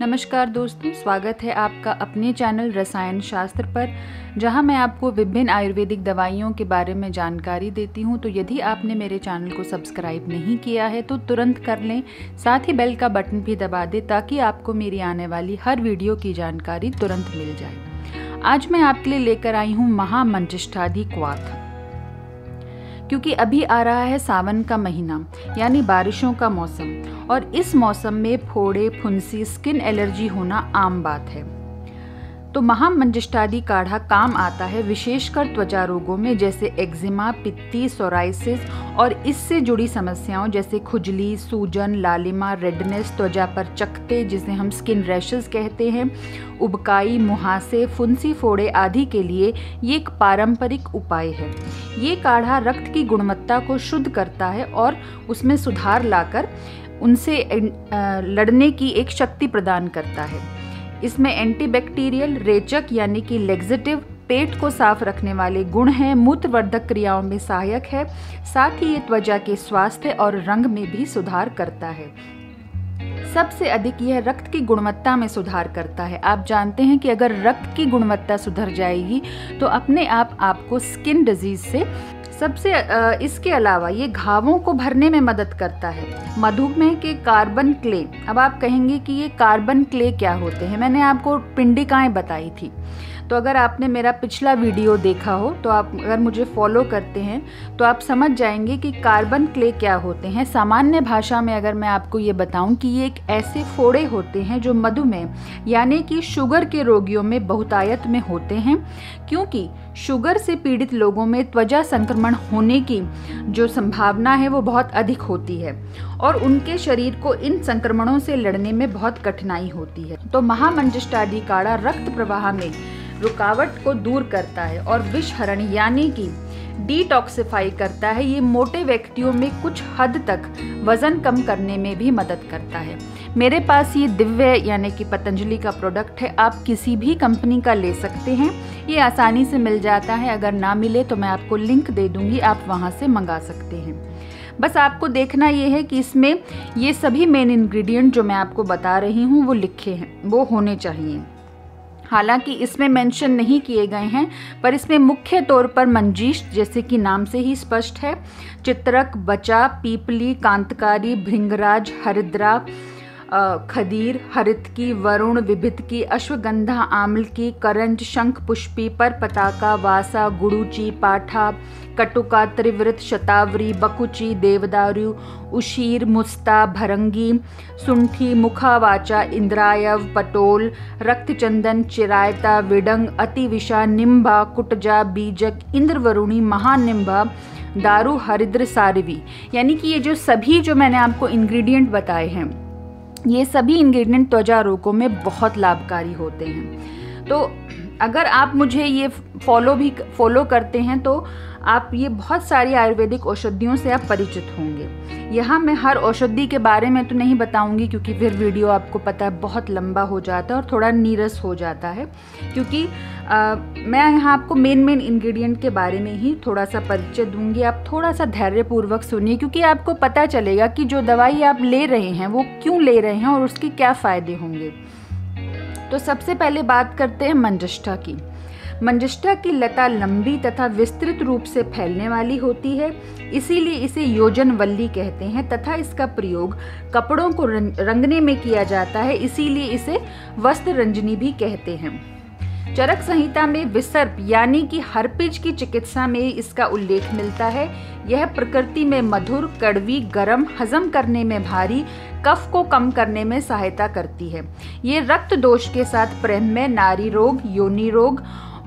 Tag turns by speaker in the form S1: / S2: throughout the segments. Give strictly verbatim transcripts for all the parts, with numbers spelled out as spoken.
S1: नमस्कार दोस्तों, स्वागत है आपका अपने चैनल रसायन शास्त्र पर, जहां मैं आपको विभिन्न आयुर्वेदिक दवाइयों के बारे में जानकारी देती हूं। तो यदि आपने मेरे चैनल को सब्सक्राइब नहीं किया है तो तुरंत कर लें, साथ ही बेल का बटन भी दबा दें ताकि आपको मेरी आने वाली हर वीडियो की जानकारी तुरंत मिल जाए। आज मैं आपके लिए लेकर आई हूँ महामंजिष्ठादि क्वाथ, क्योंकि अभी आ रहा है सावन का महीना यानी बारिशों का मौसम, और इस मौसम में फोड़े, फुंसी, स्किन एलर्जी होना आम बात है। तो महामंजिष्ठादि काढ़ा काम आता है विशेषकर त्वचा रोगों में, जैसे एक्जिमा, पित्ती, सोराइसिस और इससे जुड़ी समस्याओं जैसे खुजली, सूजन, लालिमा, रेडनेस, त्वचा पर चकत्ते जिसे हम स्किन रैशेस कहते हैं, उबकाई, मुहासे, फुंसी, फोड़े आदि के लिए ये एक पारंपरिक उपाय है। ये काढ़ा रक्त की गुणवत्ता को शुद्ध करता है और उसमें सुधार लाकर उनसे लड़ने की एक शक्ति प्रदान करता है। इसमें एंटीबैक्टीरियल, रेचक यानी कि लेग्जेटिव, पेट को साफ रखने वाले गुण हैं, मूत्रवर्धक क्रियाओं में सहायक है, साथ ही ये त्वचा के स्वास्थ्य और रंग में भी सुधार करता है। सबसे अधिक यह रक्त की गुणवत्ता में सुधार करता है। आप जानते हैं कि अगर रक्त की गुणवत्ता सुधर जाएगी तो अपने आप आपको स्किन डिजीज से सबसे इसके अलावा ये घावों को भरने में मदद करता है। मधुमेह के कार्बन क्ले, अब आप कहेंगे कि ये कार्बन क्ले क्या होते हैं, मैंने आपको पिंडिकाएं बताई थी। तो अगर आपने मेरा पिछला वीडियो देखा हो तो आप अगर मुझे फॉलो करते हैं तो आप समझ जाएंगे कि कार्बन क्ले क्या होते हैं। सामान्य भाषा में अगर मैं आपको ये बताऊं कि ये एक ऐसे फोड़े होते हैं जो मधुमेह यानी कि शुगर के रोगियों में बहुतायत में होते हैं, क्योंकि शुगर से पीड़ित लोगों में त्वचा संक्रमण होने की जो संभावना है वो बहुत अधिक होती है और उनके शरीर को इन संक्रमणों से लड़ने में बहुत कठिनाई होती है। तो महामंजिष्ठादि काढ़ा रक्त प्रवाह में रुकावट को दूर करता है और विषहरण यानी कि डिटॉक्सिफाई करता है। ये मोटे व्यक्तियों में कुछ हद तक वजन कम करने में भी मदद करता है। मेरे पास ये दिव्य यानी कि पतंजलि का प्रोडक्ट है, आप किसी भी कंपनी का ले सकते हैं, ये आसानी से मिल जाता है। अगर ना मिले तो मैं आपको लिंक दे दूंगी, आप वहाँ से मंगा सकते हैं। बस आपको देखना ये है कि इसमें ये सभी मेन इंग्रेडिएंट जो मैं आपको बता रही हूँ वो लिखे हैं, वो होने चाहिए। हालांकि इसमें मेंशन नहीं किए गए हैं, पर इसमें मुख्य तौर पर मंजीश, जैसे कि नाम से ही स्पष्ट है, चित्रक, बचा, पीपली, कांतकारी, भृंगराज, हरिद्रा, खदीर, हरितकी, वरुण, विभितकी, अश्वगंधा, आमलकी, करंज, शंख पुष्पी, पर पताका, वासा, गुड़ूची, पाठा, कटुका, त्रिवृत, शतावरी, बकुची, देवदारू, उशीर, मुस्ता, भरंगी, सुंठी, मुखावाचा, इंद्रायव, पटोल, रक्तचंदन, चिरायता, विडंग, अतिविशा, निम्बा, कुटजा, बीजक, इंद्रवरुणी, महानिम्बा, दारू, हरिद्र, सारवी। यानी कि ये जो सभी जो मैंने आपको इंग्रेडिएंट बताए हैं, ये सभी इंग्रेडिएंट त्वचा रोगों में बहुत लाभकारी होते हैं। तो अगर आप मुझे ये फॉलो भी फॉलो करते हैं तो आप ये बहुत सारी आयुर्वेदिक औषधियों से आप परिचित होंगे। यहाँ मैं हर औषधि के बारे में तो नहीं बताऊंगी, क्योंकि फिर वीडियो आपको पता है बहुत लंबा हो जाता है और थोड़ा नीरस हो जाता है, क्योंकि आ, मैं यहाँ आपको मेन मेन इंग्रेडिएंट के बारे में ही थोड़ा सा परिचय दूंगी। आप थोड़ा सा धैर्यपूर्वक सुनिए, क्योंकि आपको पता चलेगा कि जो दवाई आप ले रहे हैं वो क्यों ले रहे हैं और उसके क्या फ़ायदे होंगे। तो सबसे पहले बात करते हैं मंजिष्ठा की। मंजिष्ठा की लता लंबी तथा विस्तृत रूप से फैलने वाली होती है, इसीलिए इसे योजनवल्ली कहते हैं, तथा इसका प्रयोग कपड़ों को रंगने में किया जाता है, इसीलिए इसे वस्त्र रंजनी भी कहते हैं। चरक संहिता में विसर्प यानी कि हर्पिज की चिकित्सा में इसका उल्लेख मिलता है। यह प्रकृति में मधुर, कड़वी, गर्म, हजम करने में भारी, कफ को कम करने में सहायता करती है। ये रक्त दोष के साथ प्रमेह, नारी रोग, योनि रोग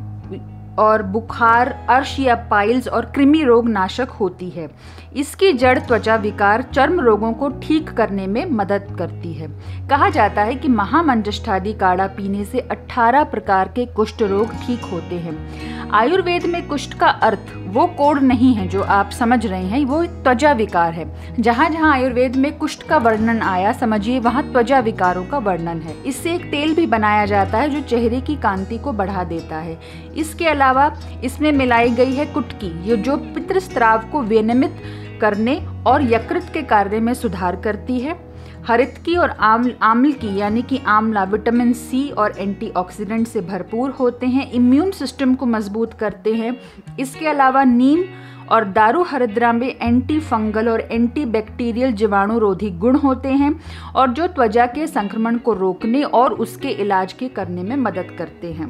S1: और बुखार, अर्श या पाइल्स और कृमि रोग नाशक होती है। इसकी जड़ त्वचा विकार, चर्म रोगों को ठीक करने में मदद करती है। कहा जाता है कि महामंजिष्ठादि काढ़ा पीने से अठारह प्रकार के कुष्ठ रोग ठीक होते हैं। आयुर्वेद में कुष्ठ का अर्थ वो कोढ़ नहीं है जो आप समझ रहे हैं, वो त्वचा विकार है। जहाँ जहाँ आयुर्वेद में कुष्ठ का वर्णन आया, समझिए वहाँ त्वचा विकारों का वर्णन है। इससे एक तेल भी बनाया जाता है जो चेहरे की कांति को बढ़ा देता है। इसके अलावा इसमें मिलाई गई है कुटकी, ये जो पितृस्त्राव को विनियमित करने और यकृत के कार्य में सुधार करती है। हरितकी और आम्ल आम्ल की यानी कि आंवला विटामिन सी और एंटीऑक्सीडेंट से भरपूर होते हैं, इम्यून सिस्टम को मजबूत करते हैं। इसके अलावा नीम और दारू हरिद्रा में एंटी फंगल और एंटी बैक्टीरियल जीवाणुरोधी गुण होते हैं और जो त्वचा के संक्रमण को रोकने और उसके इलाज के करने में मदद करते हैं।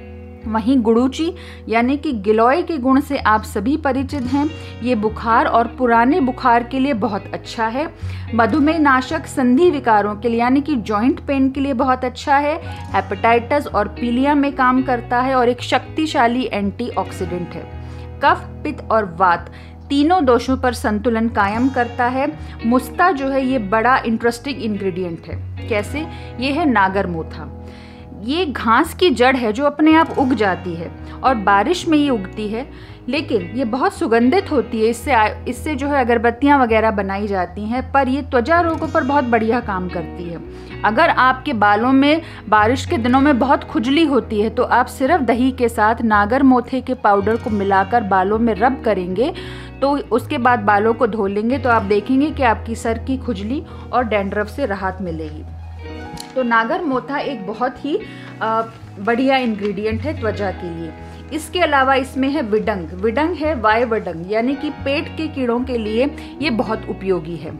S1: वहीं गुड़ूची यानी कि गिलोय के गुण से आप सभी परिचित हैं। ये बुखार और पुराने बुखार के लिए बहुत अच्छा है। मधुमेह नाशक, संधि विकारों के लिए यानी कि जॉइंट पेन के लिए बहुत अच्छा है। हेपेटाइटिस और पीलिया में काम करता है और एक शक्तिशाली एंटीऑक्सीडेंट है। कफ, पित्त और वात तीनों दोषों पर संतुलन कायम करता है। मुस्ता जो है ये बड़ा इंटरेस्टिंग इंग्रेडिएंट है। कैसे? ये है नागर मोथा। ये घास की जड़ है जो अपने आप उग जाती है और बारिश में ये उगती है, लेकिन ये बहुत सुगंधित होती है। इससे इससे जो है अगरबत्तियां वगैरह बनाई जाती हैं, पर ये त्वचा रोगों पर बहुत बढ़िया काम करती है। अगर आपके बालों में बारिश के दिनों में बहुत खुजली होती है तो आप सिर्फ दही के साथ नागर मोथे के पाउडर को मिलाकर बालों में रब करेंगे, तो उसके बाद बालों को धो लेंगे तो आप देखेंगे कि आपकी सर की खुजली और डैंड्रफ से राहत मिलेगी। तो नागर मोथा एक बहुत ही बढ़िया इंग्रेडिएंट है त्वचा के लिए। इसके अलावा इसमें है विडंग। विडंग है वायवडंग यानी कि पेट के कीड़ों के लिए ये बहुत उपयोगी है।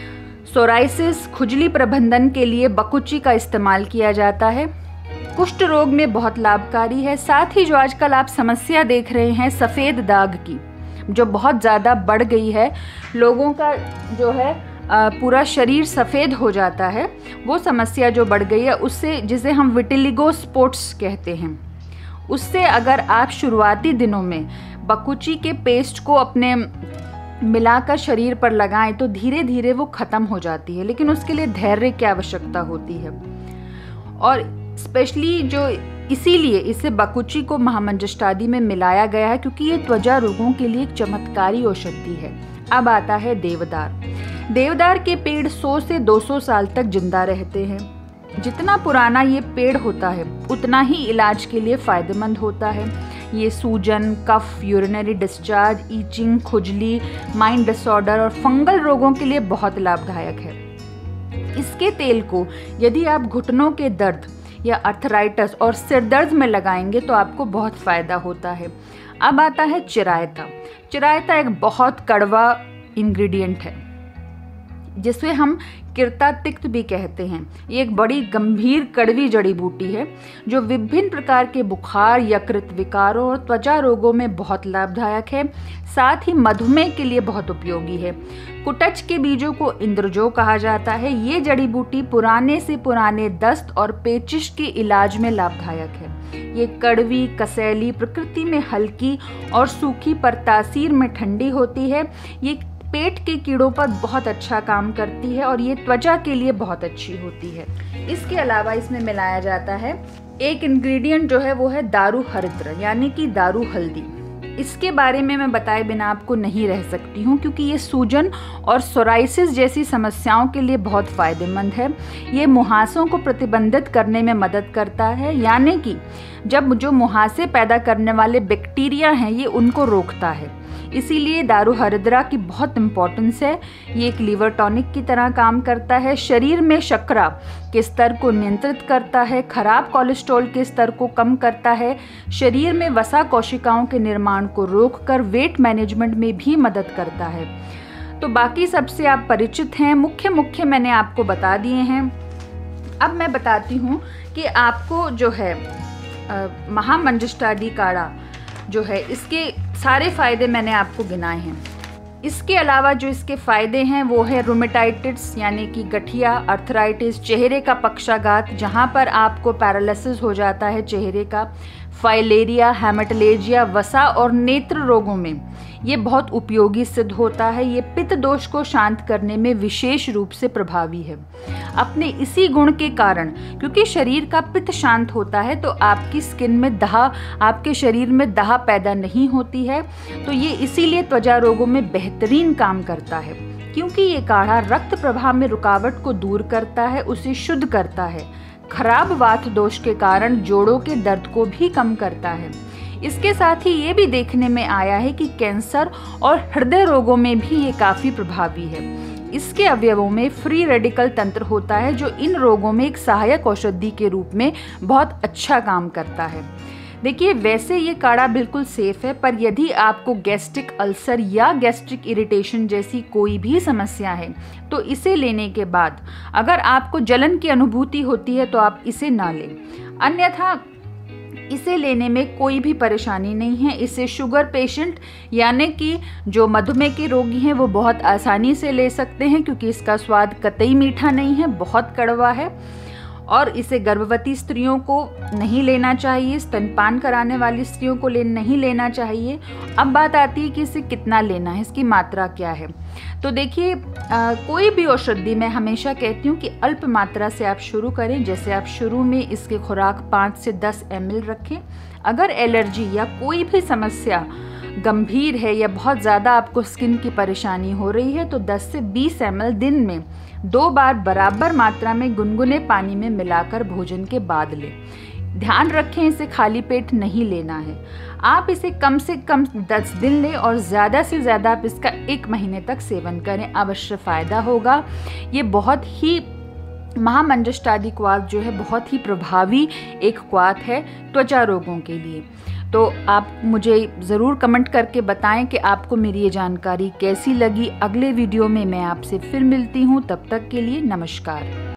S1: सोराइसिस, खुजली प्रबंधन के लिए बकुची का इस्तेमाल किया जाता है। कुष्ठ रोग में बहुत लाभकारी है। साथ ही जो आजकल आप समस्या देख रहे हैं सफ़ेद दाग की, जो बहुत ज़्यादा बढ़ गई है, लोगों का जो है पूरा शरीर सफ़ेद हो जाता है, वो समस्या जो बढ़ गई है उससे, जिसे हम विटिलिगो स्पॉट्स कहते हैं, उससे अगर आप शुरुआती दिनों में बकुची के पेस्ट को अपने मिलाकर शरीर पर लगाएं तो धीरे धीरे वो ख़त्म हो जाती है, लेकिन उसके लिए धैर्य की आवश्यकता होती है। और स्पेशली जो इसीलिए इसे बकुची को महामंजष्टादि में मिलाया गया है, क्योंकि ये त्वचा रोगों के लिए एक चमत्कारी औषधि है। अब आता है देवदार। देवदार के पेड़ सौ से दो सौ साल तक जिंदा रहते हैं। जितना पुराना ये पेड़ होता है उतना ही इलाज के लिए फायदेमंद होता है। ये सूजन, कफ, यूरिनरी डिस्चार्ज, ईचिंग, खुजली, माइंड डिसऑर्डर और फंगल रोगों के लिए बहुत लाभदायक है। इसके तेल को यदि आप घुटनों के दर्द या अर्थराइटिस और सिरदर्द में लगाएंगे तो आपको बहुत फायदा होता है। अब आता है चिरायता। चिरायता एक बहुत कड़वा इंग्रेडिएंट है जिसे हम किरता तिक्त भी कहते हैं। ये एक बड़ी गंभीर कड़वी जड़ी बूटी है जो विभिन्न प्रकार के बुखार, यकृत विकारों और त्वचा रोगों में बहुत लाभदायक है। साथ ही मधुमेह के लिए बहुत उपयोगी है। कुटच के बीजों को इंद्रजो कहा जाता है। ये जड़ी बूटी पुराने से पुराने दस्त और पेचिश के इलाज में लाभदायक है। ये कड़वी, कसैली, प्रकृति में हल्की और सूखी पर तासीर में ठंडी होती है। ये पेट के कीड़ों पर बहुत अच्छा काम करती है और ये त्वचा के लिए बहुत अच्छी होती है। इसके अलावा इसमें मिलाया जाता है एक इंग्रेडिएंट जो है वो है दारू हरिद्र यानी कि दारू हल्दी। इसके बारे में मैं बताए बिना आपको नहीं रह सकती हूँ, क्योंकि ये सूजन और सोराइसिस जैसी समस्याओं के लिए बहुत फ़ायदेमंद है। ये मुहासों को प्रतिबंधित करने में मदद करता है, यानी कि जब जो मुहासे पैदा करने वाले बैक्टीरिया हैं ये उनको रोकता है। इसीलिए दारू हरिद्रा की बहुत इम्पोर्टेंस है। ये एक लीवर टॉनिक की तरह काम करता है। शरीर में शर्करा के स्तर को नियंत्रित करता है। खराब कोलेस्ट्रॉल के स्तर को कम करता है। शरीर में वसा कोशिकाओं के निर्माण को रोककर वेट मैनेजमेंट में भी मदद करता है। तो बाकी सबसे आप परिचित हैं, मुख्य मुख्य मैंने आपको बता दिए हैं। अब मैं बताती हूँ कि आपको जो है महामंजष्टादि काढ़ा जो है इसके सारे फ़ायदे मैंने आपको गिनाए हैं। इसके अलावा जो इसके फ़ायदे हैं वो है रोमेटाइटिस यानी कि गठिया, अर्थराइटिस, चेहरे का पक्षाघात जहाँ पर आपको पैरालिसिस हो जाता है चेहरे का, फाइलेरिया, हेमेटोलेजिया, वसा और नेत्र रोगों में ये बहुत उपयोगी सिद्ध होता है। ये पित्त दोष को शांत करने में विशेष रूप से प्रभावी है। अपने इसी गुण के कारण, क्योंकि शरीर का पित्त शांत होता है तो आपकी स्किन में दाह, आपके शरीर में दाह पैदा नहीं होती है। तो ये इसीलिए त्वचा रोगों में बेहतरीन काम करता है, क्योंकि ये काढ़ा रक्त प्रवाह में रुकावट को दूर करता है, उसे शुद्ध करता है। खराब वात दोष के कारण जोड़ों के दर्द को भी कम करता है। इसके साथ ही ये भी देखने में आया है कि कैंसर और हृदय रोगों में भी ये काफ़ी प्रभावी है। इसके अवयवों में फ्री रेडिकल तंत्र होता है जो इन रोगों में एक सहायक औषधि के रूप में बहुत अच्छा काम करता है। देखिए, वैसे ये काढ़ा बिल्कुल सेफ है, पर यदि आपको गैस्ट्रिक अल्सर या गैस्ट्रिक इरिटेशन जैसी कोई भी समस्या है तो इसे लेने के बाद अगर आपको जलन की अनुभूति होती है तो आप इसे ना लें, अन्यथा इसे लेने में कोई भी परेशानी नहीं है। इसे शुगर पेशेंट यानी कि जो मधुमेह के रोगी हैं वो बहुत आसानी से ले सकते हैं, क्योंकि इसका स्वाद कतई मीठा नहीं है, बहुत कड़वा है। और इसे गर्भवती स्त्रियों को नहीं लेना चाहिए, स्तनपान कराने वाली स्त्रियों को ले नहीं लेना चाहिए। अब बात आती है कि इसे कितना लेना है, इसकी मात्रा क्या है। तो देखिए, कोई भी औषधि मैं हमेशा कहती हूँ कि अल्प मात्रा से आप शुरू करें। जैसे आप शुरू में इसकी खुराक पाँच से दस एम एल रखें। अगर एलर्जी या कोई भी समस्या गंभीर है या बहुत ज़्यादा आपको स्किन की परेशानी हो रही है तो दस से बीस एम एल दिन में दो बार बराबर मात्रा में गुनगुने पानी में मिलाकर भोजन के बाद लें। ध्यान रखें, इसे खाली पेट नहीं लेना है। आप इसे कम से कम दस दिन लें और ज़्यादा से ज़्यादा आप इसका एक महीने तक सेवन करें, अवश्य फ़ायदा होगा। ये बहुत ही महामंजष्टादि क्वाथ जो है बहुत ही प्रभावी एक क्वाथ है त्वचा रोगों के लिए। तो आप मुझे ज़रूर कमेंट करके बताएं कि आपको मेरी ये जानकारी कैसी लगी। अगले वीडियो में मैं आपसे फिर मिलती हूँ, तब तक के लिए नमस्कार।